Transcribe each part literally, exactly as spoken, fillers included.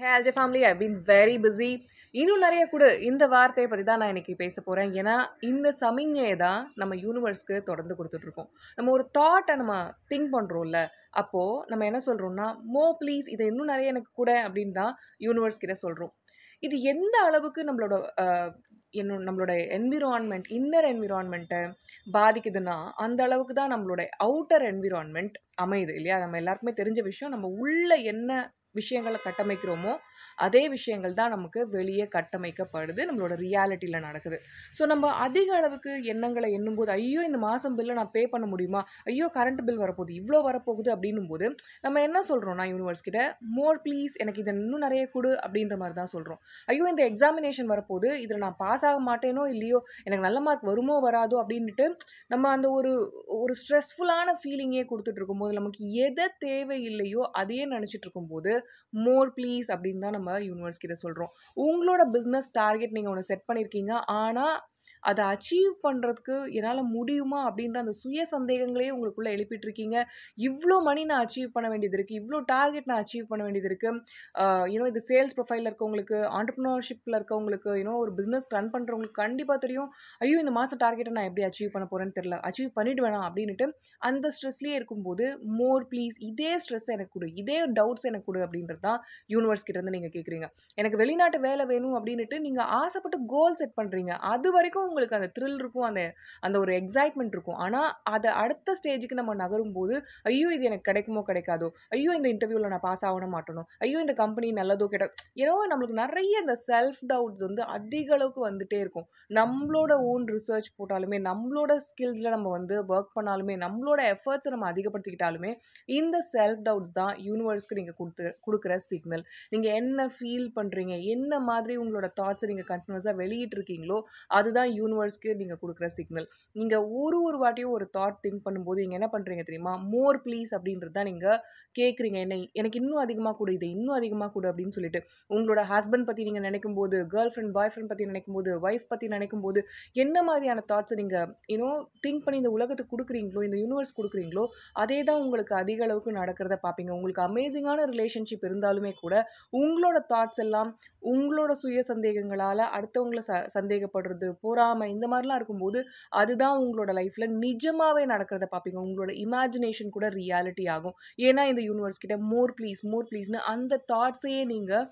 Hey L J family, I've been very busy. இன்னும் நிறைய கூட இந்த வார்த்தையை பற்றி தான் நான் இன்னைக்கு பேச போகிறேன். ஏன்னா இந்த சமிஞ்ஞையை தான் நம்ம யூனிவர்ஸ்க்கு தொடர்ந்து கொடுத்துட்ருக்கோம். நம்ம ஒரு தாட்டை நம்ம திங்க் பண்ணுறோம்ல, அப்போது நம்ம என்ன சொல்கிறோம்னா, மோ ப்ளீஸ் இதை இன்னும் நிறைய எனக்கு கூட அப்படின்னு தான் யூனிவர்ஸ் கிட்ட சொல்கிறோம். இது எந்த அளவுக்கு நம்மளோட அஹ், என்னோட நம்மளோட என்விரான்மெண்ட் இன்னர் என்விரான்மெண்ட்டை பாதிக்குதுன்னா, அந்த அளவுக்கு தான் நம்மளோட அவுட்டர் என்விரான்மெண்ட் அமையுது இல்லையா? நம்ம எல்லாருக்குமே தெரிஞ்ச விஷயம். நம்ம உள்ள என்ன விஷயங்களை கட்டமைக்கிறோமோ அதே விஷயங்கள் தான் நமக்கு வெளியே கட்டமைக்கப்படுது, நம்மளோட ரியாலிட்டியில் நடக்குது. ஸோ நம்ம அதிக அளவுக்கு எண்ணங்களை எண்ணும்போது, ஐயோ இந்த மாதம் பில்லை நான் பே பண்ண முடியுமா, ஐயோ கரண்ட் பில் வரப்போகுது, இவ்வளோ வரப்போகுது அப்படின்னும் போது நம்ம என்ன சொல்கிறோம்னா யூனிவர்ஸ் கிட்ட, மோர் ப்ளீஸ் எனக்கு இதை இன்னும் நிறைய கொடு அப்படின்ற மாதிரி தான் சொல்கிறோம். ஐயோ இந்த எக்ஸாமினேஷன் வரப்போகுது, இதில் நான் பாஸ் ஆக மாட்டேனோ இல்லையோ, எனக்கு நல்ல மார்க் வருமோ வராதோ அப்படின்ட்டு நம்ம அந்த ஒரு ஒரு ஸ்ட்ரெஸ்ஃபுல்லான ஃபீலிங்கே கொடுத்துட்டு இருக்கும்போது, நமக்கு எதை தேவையில்லையோ அதையே நினச்சிட்டு இருக்கும்போது மோர் ப்ளீஸ் அப்படின்னு தான் நம்ம யூனிவர்ஸ் கிட்ட சொல்கிறோம். உங்களோட பிஸ்னஸ் டார்கெட் நீங்கள் ஒன்று செட் பண்ணியிருக்கீங்க, ஆனால் அதை அச்சீவ் பண்ணுறதுக்கு என்னால் முடியுமா அப்படின்ற அந்த சுய சந்தேகங்களே உங்களுக்குள்ளே எழுப்பிட்டுருக்கீங்க. இவ்வளோ மணி நான் அச்சீவ் பண்ண வேண்டியது இருக்குது, இவ்வளோ டார்கெட் நான் அச்சீவ் பண்ண வேண்டியது இருக்குது. யூனோ இது சேல்ஸ் ப்ரொஃபைலில் இருக்கவங்களுக்கு, ஆண்டர்ப்ரனர்ஷிப்பில் இருக்கவங்களுக்கு, யூனோ ஒரு பிஸ்னஸ் ரன் பண்ணுறவங்களுக்கு கண்டிப்பாக தெரியும். ஐயோ இந்த மாதம் டார்கெட்டை நான் எப்படி அச்சீவ் பண்ண போகிறேன்னு தெரில, அச்சீவ் பண்ணிட்டு வேணாம் அப்படின்ட்டு அந்த ஸ்ட்ரெஸ்லேயே இருக்கும்போது, மோர் ப்ளீஸ் இதே ஸ்ட்ரெஸ் எனக்கு கொடு, இதே டவுட்ஸ் எனக்கு கொடு அப்படின்றது தான் யூனிவர்ஸ் கிட்ட இருந்து நீங்கள் கேட்குறீங்க. எனக்கு வெளிநாட்டு வேலை வேணும் அப்படின்ட்டு நீங்கள் ஆசைப்பட்டு கோல் செட் பண்ணுறீங்க. அது வரைக்கும் உங்களுக்கு அந்த த்ரில் இருக்கும், அந்த அந்த ஒரு எக்ஸைட்மெண்ட் இருக்கும். ஆனால் அதை அடுத்த ஸ்டேஜுக்கு நம்ம நகரும்போது, ஐயோ இது எனக்கு கிடைக்குமோ கிடைக்காதோ, ஐயோ இந்த இன்டர்வியூவில் நான் பாஸ் ஆகணும் மாட்டணும், ஐயோ இந்த கம்பெனி நல்லதோ கெட்ட, ஏதோ நம்மளுக்கு நிறைய இந்த செல்ஃப் டவுட்ஸ் வந்து அதிக அளவுக்கு வந்துட்டே இருக்கும். நம்மளோட ஓன் ரிசர்ச் போட்டாலுமே, நம்மளோட ஸ்கில்ஸில் நம்ம வந்து ஒர்க் பண்ணாலுமே, நம்மளோட எஃபர்ட்ஸை நம்ம அதிகப்படுத்திக்கிட்டாலுமே, இந்த செல்ஃப் டவுட்ஸ் தான் யூனிவர்ஸ்க்கு நீங்கள் கொடுத்து கொடுக்குற சிக்னல். நீங்கள் என்ன ஃபீல் பண்ணுறீங்க, என்ன மாதிரி உங்களோட தாட்ஸை நீங்கள் கண்டினியூஸாக வெளியிட்டிருக்கீங்களோ அதுதான் யூனிவர்ஸ்க்கு நீங்கள் கொடுக்குற சிக்னல். நீங்கள் ஒரு ஒரு வாட்டியும் ஒரு தாட் திங்க் பண்ணும்போது நீங்கள் என்ன பண்ணுறீங்க தெரியுமா, மோர் ப்ளீஸ் அப்படின்றது தான் நீங்கள் கேட்குறீங்க. என்ன எனக்கு இன்னும் அதிகமாக கொடு, இதை இன்னும் அதிகமாக கொடு அப்படின்னு சொல்லிட்டு. உங்களோட ஹஸ்பண்ட் பற்றி நீங்கள் நினைக்கும் போது, கேர்ள் ஃப்ரெண்ட் பாய் ஃப்ரெண்ட் பற்றி நினைக்கும் போது, ஒய்ஃப் பற்றி நினைக்கும் போது, என்ன மாதிரியான தாட்ஸை நீங்கள் யூனோ திங்க் பண்ணி இந்த உலகத்துக்கு கொடுக்குறீங்களோ, இந்த யூனிவர்ஸ் கொடுக்குறீங்களோ, அதே தான் உங்களுக்கு அதிக அளவுக்கு நடக்கிறத பார்ப்பீங்க. உங்களுக்கு அமேசிங்கான ரிலேஷன்ஷிப் இருந்தாலுமே கூட உங்களோட தாட்ஸ் எல்லாம் உங்களோட சுய சந்தேகங்களால் அடுத்தவங்களை ச சந்தேகப்படுறது, பொறாமை, இந்த மாதிரிலாம் இருக்கும்போது அதுதான் உங்களோட லைஃப்பில் நிஜமாகவே நடக்கிறத பார்ப்பீங்க. உங்களோட இமேஜினேஷன் கூட ரியாலிட்டி ஆகும். ஏன்னா இந்த யூனிவர்ஸ் கிட்ட மோர் ப்ளீஸ் மோர் ப்ளீஸ்னு அந்த தாட்ஸையே நீங்கள்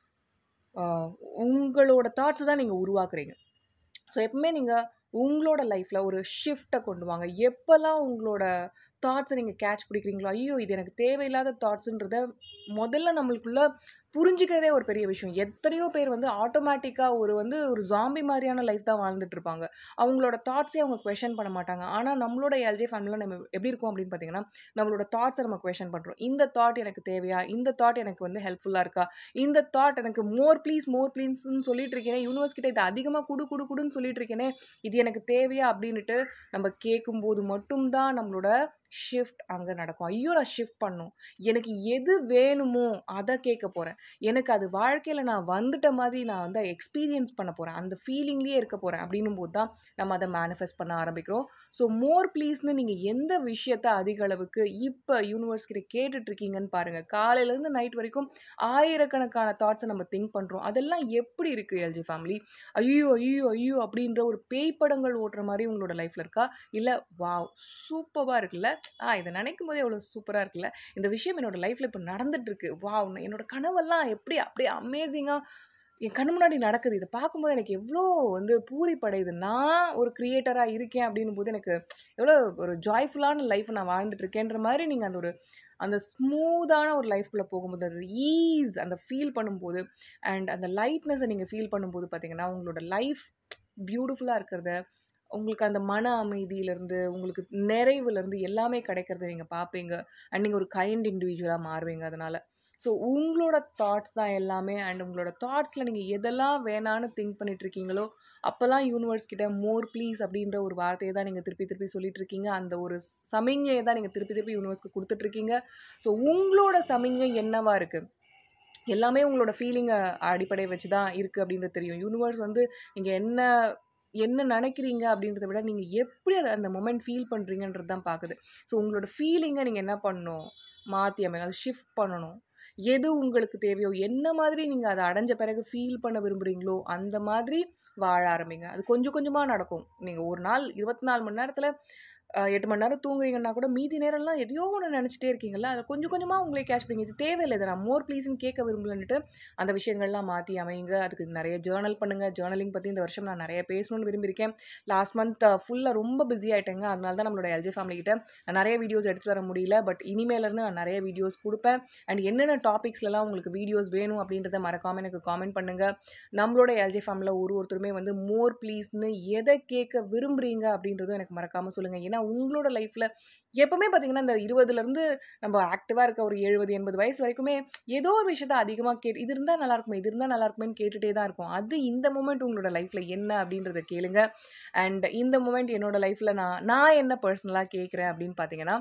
உங்களோட தாட்ஸை தான் நீங்கள் உருவாக்குறீங்க. ஸோ எப்பவுமே நீங்கள் உங்களோட லைஃப்பில் ஒரு ஷிஃப்ட்டை கொண்டு வாங்க. எப்போல்லாம் உங்களோட தாட்ஸை நீங்கள் கேட்ச் பிடிக்கிறீங்களோ, ஐயோ இது எனக்கு தேவையில்லாத தாட்ஸுன்றத முதல்ல நம்மளுக்குள்ள புரிஞ்சுக்கிறதே ஒரு பெரிய விஷயம். எத்தனையோ பேர் வந்து ஆட்டோமேட்டிக்காக ஒரு வந்து ஒரு ஜாம்பி மாதிரியான லைஃப் தான் வாழ்ந்துட்டு இருப்பாங்க. அவங்களோட தாட்ஸே அவங்க குவெஷன் பண்ண மாட்டாங்க. ஆனால் நம்மளோட எல்ஜே ஃபேமிலியில் நம்ம எப்படி இருக்கும் அப்படின்னு பார்த்தீங்கன்னா, நம்மளோட தாட்ஸை நம்ம குவெஷன் பண்ணுறோம். இந்த தாட் எனக்கு தேவையா, இந்த தாட் எனக்கு வந்து ஹெல்ப்ஃபுல்லாக இருக்கா, இந்த தாட் எனக்கு மோர் ப்ளீஸ் மோர் ப்ளீஸ்ன்னு சொல்லிட்டு இருக்கேனே, யூனிவர்ஸ் கிட்ட இது அதிகமாக குடு குடு குடுன்னு சொல்லிட்டு இருக்கேனே, இது எனக்கு தேவையா அப்படின்ட்டு நம்ம கேட்கும்போது மட்டும்தான் நம்மளோட ஷிஃப்ட் அங்கே நடக்கும். ஐயோ நான் ஷிஃப்ட் பண்ணும், எனக்கு எது வேணுமோ அதை கேட்க போகிறேன், எனக்கு அது வாழ்க்கையில் நான் வந்துட்ட மாதிரி நான் வந்து எக்ஸ்பீரியன்ஸ் பண்ண போகிறேன், அந்த ஃபீலிங்லேயே இருக்க போகிறேன் அப்படின்னும் போது தான் நம்ம அதை மேனிஃபெஸ்ட் பண்ண ஆரம்பிக்கிறோம். ஸோ மோர் ப்ளீஸ்னு நீங்கள் எந்த விஷயத்தை அதிக அளவுக்கு இப்போ யூனிவர்ஸ் கிட்ட கேட்டுட்ருக்கீங்கன்னு பாருங்கள். காலையிலேருந்து நைட் வரைக்கும் ஆயிரக்கணக்கான தாட்ஸை நம்ம திங்க் பண்ணுறோம். அதெல்லாம் எப்படி இருக்குது எல்ஜி ஃபேமிலி? ஐயோ ஐயோ ஐயோ அப்படின்ற ஒரு பேய் படங்கள் ஓட்டுற மாதிரி உங்களோட லைஃப்பில் இருக்கா? இல்லை வாவ் சூப்பராக இருக்குல்ல, ஆ இதை நினைக்கும் போதே எவ்வளோ சூப்பராக இருக்குல்ல, இந்த விஷயம் என்னோட லைஃப்பில் இப்போ நடந்துட்டுருக்கு, வாவ் என்னோட கனவெல்லாம் எப்படி அப்படியே அமேசிங்காக என் கண்ணு முன்னாடி நடக்குது, இதை பார்க்கும்போது எனக்கு எவ்வளோ வந்து பூரிப்படையுது, நான் ஒரு கிரியேட்டராக இருக்கேன் அப்படின்னும் போது எனக்கு எவ்வளோ ஒரு ஜாய்ஃபுல்லான லைஃப் நான் வாழ்ந்துட்டுருக்கேன்ற மாதிரி நீங்கள் அந்த ஒரு அந்த ஸ்மூத்தான ஒரு லைஃப்குள்ளே போகும்போது, அந்த ஈஸ் அந்த ஃபீல் பண்ணும்போது அண்ட் அந்த லைட்னஸை நீங்கள் ஃபீல் பண்ணும்போது பார்த்தீங்கன்னா, உங்களோட லைஃப் பியூட்டிஃபுல்லாக இருக்கிறத, உங்களுக்கு அந்த மன அமைதியிலேருந்து, உங்களுக்கு நிறைவுலேருந்து எல்லாமே கிடைக்கிறத நீங்கள் பார்ப்பீங்க. அண்ட் நீங்கள் ஒரு கைண்ட் இண்டிவிஜுவலாக மாறுவீங்க அதனால். ஸோ உங்களோட தாட்ஸ் தான் எல்லாமே. அண்ட் உங்களோட தாட்ஸில் நீங்கள் எதெல்லாம் வேணான்னு திங்க் பண்ணிகிட்ருக்கீங்களோ, அப்போல்லாம் யூனிவர்ஸ் கிட்ட மோர் ப்ளீஸ் அப்படின்ற ஒரு வார்த்தையை தான் நீங்கள் திருப்பி திருப்பி சொல்லிட்டு இருக்கீங்க. அந்த ஒரு சமிஞ்ஞையை தான் நீங்கள் திருப்பி திருப்பி யூனிவர்ஸ்க்கு கொடுத்துட்ருக்கீங்க. ஸோ உங்களோட சமிஞ்ஞை என்னவா இருக்குது? எல்லாமே உங்களோட ஃபீலிங்கை அடிப்படை வச்சு தான் இருக்குது அப்படின்றது தெரியும். யூனிவர்ஸ் வந்து நீங்கள் என்ன என்ன நினைக்கிறீங்க அப்படின்றத விட நீங்கள் எப்படி அதை அந்த மொமெண்ட் ஃபீல் பண்ணுறீங்கன்றது தான் பார்க்குது. ஸோ உங்களோட ஃபீலிங்கை நீங்கள் என்ன பண்ணணும், மாற்றி அமைங்க, அதை ஷிஃப்ட் பண்ணணும். எது உங்களுக்கு தேவையோ, என்ன மாதிரி நீங்க அத அடைஞ்ச பிறகு ஃபீல் பண்ண விரும்புறீங்களோ, அந்த மாதிரி வாழ ஆரம்பிங்க. அது கொஞ்சம் கொஞ்சமா நடக்கும். நீங்க ஒரு நாள் இருபத்தி நான்கு மணி நேரத்துல அ எட்டு மணி நேரம் தூங்குறீங்கன்னா கூட, மீதி நேரம்லாம் எதையோ ஒண்ணு நெனச்சுட்டே இருக்கீங்கல்ல, அத கொஞ்சம் கொஞ்சமா உங்களே கேட்ச் பண்ணீங்க. இது தேவையில்ல. இத நான் மோர் ப்ளீஸ்ன்னு கேட்க விரும்பலன்னுட்டு, அந்த விஷயங்கள்லாம் மாத்தி அமையுங்க. அதுக்கு நெறைய ஜர்னல் பண்ணுங்க. ஜர்னலிங் பத்தி இந்த வருஷம் நான் நெறைய பேசணும்னு விரும்பியிருக்கேன். லாஸ்ட் மந்த் ஃபுல்லா ரொம்ப பிஸி ஆயிட்டேங்க. அதனால தான் நம்மளோட எல்ஜே ஃபேமிலி கிட்ட நான் நெறைய வீடியோஸ் எடுத்துட்டு வர முடியல. பட் இனிமேலருந்து நான் நெறைய வீடியோஸ் குடுப்பேன். அண்ட் என்னென்ன டாபிக்ஸ்லலாம் உங்களுக்கு வீடியோஸ் வேணும் அப்படின்றத மறக்காம எனக்கு காமெண்ட் பண்ணுங்க. நம்மளோட எல்ஜே ஃபேமிலில ஒரு ஒருத்தருமே வந்து மோர் ப்ளீஸ்ன்னு எத கேட்க விரும்புறீங்க அப்படின்றதும் எனக்கு மறக்காம சொல்லுங்க. ஏன்னா உங்களோட லைஃப்ல எப்பவுமே பார்த்தீங்கன்னா, இந்த இருபதுலருந்து நம்ம ஆக்டிவா இருக்க ஒரு எழுபது, எண்பது வயசு வரைக்குமே ஏதோ ஒரு விஷயத்த அதிகமா கேட் இது இருந்தா நல்லா இருக்குமே, இது இருந்தா நல்லா இருக்குமேன்னு கேட்டுட்டே தான் இருக்கோம். அது இந்த மொமெண்ட் உங்களோட லைஃப்ல என்ன அப்படின்றத கேளுங்க. அண்ட் இந்த மொமெண்ட் என்னோட லைஃப்ல நான் நான் என்ன பெர்சனலா கேட்கிறேன் அப்படின்னு பார்த்தீங்கன்னா,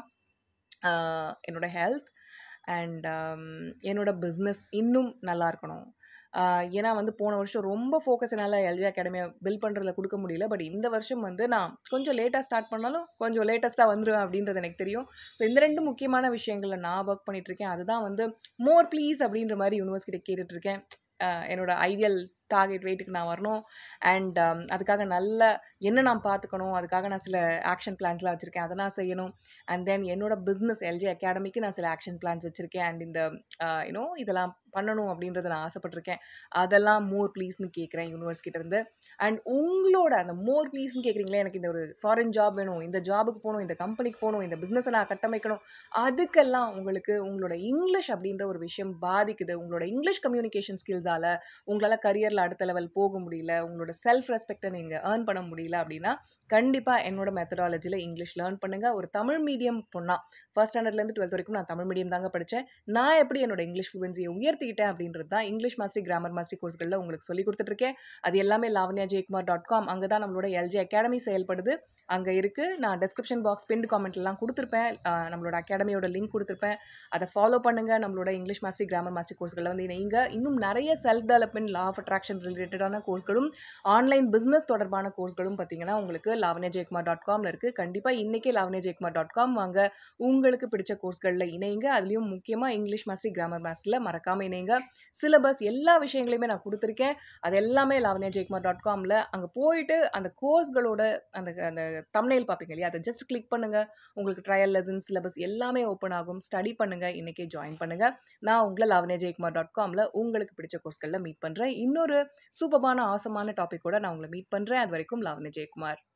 ஆ என்னோட ஹெல்த் அண்ட் அம் என்னோட பிசினஸ் இன்னும் நல்லா இருக்கணும். ஆ ஏன்னா வந்து போன வருஷம் ரொம்ப ஃபோக்கஸ் என்னால எல்ஜே அகாடமிய பில்ட் பண்றதுல குடுக்க முடியல. பட் இந்த வருஷம் வந்து நான் கொஞ்சம் லேட்டா ஸ்டார்ட் பண்ணாலும், கொஞ்சம் லேட்டஸ்ட்டா வந்துருவேன் அப்படின்றது எனக்கு தெரியும். ஸோ இந்த ரெண்டு முக்கியமான விஷயங்கள்ல நான் வொர்க் பண்ணிட்டு இருக்கேன். அதுதான் வந்து மோர் ப்ளீஸ் அப்படின்ற மாரி யூனிவர்ஸ் கிட்ட கேட்டுட்டு இருக்கேன். அ என்னோட ஐடியல் டார்கெட் வெயிட்டுக்கு நான் வரணும். அண்ட் அம் அதுக்காக நல்ல என்ன நான் பார்த்துக்கணும், அதுக்காக நான் சில ஆக்ஷன் பிளான்ஸ்லாம் வச்சிருக்கேன். அத நான் செய்யணும். அண்ட் தென் என்னோட பிசினஸ் எல்ஜே அகாடமிக்கு நான் சில ஆக்ஷன் பிளான்ஸ் வச்சிருக்கேன். அண்ட் இந்த அ யூ நோ இதெல்லாம் பண்ணணும் அப்படின்றத நான் ஆசைப்பட்டுருக்கேன். அதெல்லாம் மோர் ப்ளீஸ்ன்னு கேட்கிறேன் யூனிவர்ஸ் கிட்ட இருந்து. அண்ட் உங்களோட அந்த மோர் ப்ளீஸ்ன்னு கேட்குறீங்களே, எனக்கு இந்த ஒரு ஃபாரின் ஜாப் வேணும், இந்த ஜாபுக்கு போணும், இந்த கம்பெனிக்கு போணும், இந்த பிசினஸ நான் கட்டமைக்கணும். அதுக்கெல்லாம் உங்களுக்கு உங்களோட இங்கிலீஷ் அப்படின்ற ஒரு விஷயம் பாதிக்குது. உங்களோட இங்கிலீஷ் கம்யூனிகேஷன் ஸ்கில்ஸால உங்களால கரியர்ல அடுத்த லெவல் போக முடியல, உங்களோட செல்ஃப் ரெஸ்பெக்ட்ட நீங்க ஏர்ன் பண்ண முடியல அப்படின்னா, கண்டிப்பா என்னோட மெத்தடாலஜில இங்கிலீஷ் லேர்ன் பண்ணுங்க. ஒரு தமிழ் மீடியம் பொண்ணா ஃபர்ஸ்ட் ஸ்டாண்டர்ட்லேருந்து டுவெல்த் வரைக்கும் நான் தமிழ் மீடியம் தாங்க படிச்சேன். நான் எப்படி என்னோட இங்கிலீஷ் ஃப்ளூவன்சிய உயர்த்திக்கிட்டேன் அப்படின்றது தான் இங்கிலீஷ் மாஸ்டரி, கிராமர் மாஸ்டரி கோர்ஸ்கள்ல உங்களுக்கு சொல்லிக் குடுத்துட்டு இருக்கேன். அது எல்லாமே லாவண்யா ஜெயக்குமார் டாட் காம் அங்க தான் நம்மளோட எல்ஜே அகாடமி செயல்படுது. அங்க இருக்கு. நான் டிஸ்கிரிப்ஷன் பாக்ஸ் பின்ட் காமெண்ட்லலாம் குடுத்துருப்பேன். அ நம்மளோட அகாடமியோட லிங்க் குடுத்துருப்பேன். அத ஃபாலோ பண்ணுங்க. நம்மளோட இங்கிலீஷ் மாஸ்டரி, கிராமர் மாஸ்டரி கோர்ஸ்கள்ல வந்து இணையுங்க. இன்னும் நெறைய self development, law of attraction ரிலேட்டடான கோர்ஸ்களும், ஆன்லைன் பிசினஸ் தொடர்பான கோர்ஸ்களும் பார்த்தீங்கன்னா, உங்களுக்கு லாவண்யா ஜெயக்குமார் டாட் காம்ல இருக்கு. கண்டிப்பா இன்னைக்கே லாவண்யா ஜெயக்குமார் டாட் காம் வாங்க. உங்களுக்கு பிடிச்ச கோர்ஸ்கள்ல இணையுங்க. அதுலயும் முக்கியமா இங்கிலீஷ் மாஸ்டரி, கிராமர் மாஸ்டரில மறக்காம இணையுங்க. சிலபஸ் எல்லா விஷயங்களையுமே நான் குடுத்துருக்கேன். அது எல்லாமே லாவண்யா ஜெயக்குமார் டாட் காம்ல அங்க போயிட்டு அந்த கோர்ஸ்களோட அந்த அந்த தம்ப்நெயில் பார்ப்பீங்க இல்லையா? அத ஜஸ்ட் கிளிக் பண்ணுங்க. உங்களுக்கு ட்ரையல் லெசன்ஸ், சிலபஸ் எல்லாமே ஓப்பன் ஆகும். ஸ்டடி பண்ணுங்க. இன்னைக்கே ஜாயின் பண்ணுங்க. நான் உங்கள லாவண்யா ஜெயக்குமார் டாட் காம்ல உங்களுக்கு பிடிச்ச கோர்ஸ்கள்ல மீட் பண்றேன். இன்னொரு சூப்பர்பான, ஆசமான டாபிக்கோட நான் உங்கள மீட் பண்றேன். அதுவரைக்கும் லாவண்யா ஜெயக்குமார்.